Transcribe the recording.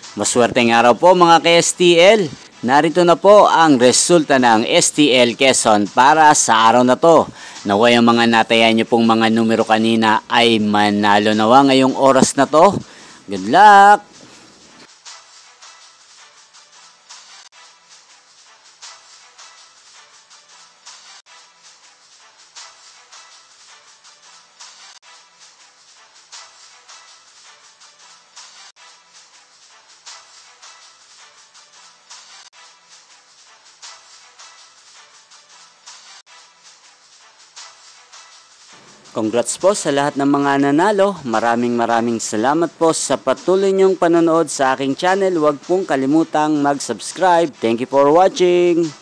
Maswerteng araw po mga ka-STL. Narito na po ang resulta ng STL Quezon para sa araw na to. Naway ang mga natayan nyo pong mga numero kanina ay manalo nawa ngayong oras na to. Good luck! Congrats po sa lahat ng mga nanalo. Maraming salamat po sa patuloy niyong panonood sa aking channel. Huwag pong kalimutang mag-subscribe. Thank you for watching.